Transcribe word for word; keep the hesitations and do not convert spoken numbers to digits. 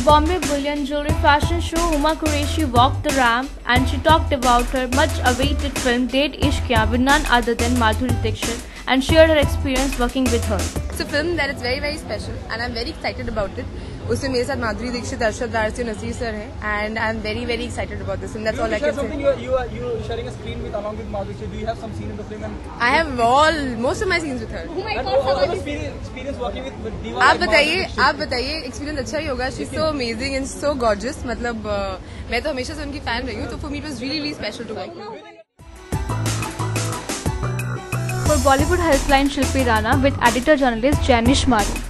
Bombay Bullion Jewelry Fashion Show, Huma Qureshi walked the ramp and she talked about her much-awaited film Date Ishq Kya with none other than Madhuri Dixit and shared her experience working with her. It's a film that is very very special and I'm very excited about it. उसमें मेरे साथ माधुरी दीक्षित, अरशद वारसी और Naseer sir हैं and I'm very very excited about this film. That's all I can say. You are, you are you are sharing a screen with along with Madhuri. Do you have some scene in the film? And I have all most of my scenes with her. Oh my God, what experience experience working with, with diva? आप बताइए आप बताइए experience अच्छा ही होगा. She's so amazing and so gorgeous. मतलब uh, मैं तो हमेशा से उनकी फैन रही हूँ, तो for me it was really really special to work with. For Bollywood Helpline, Shilpi Rana with editor journalist Janish Maru.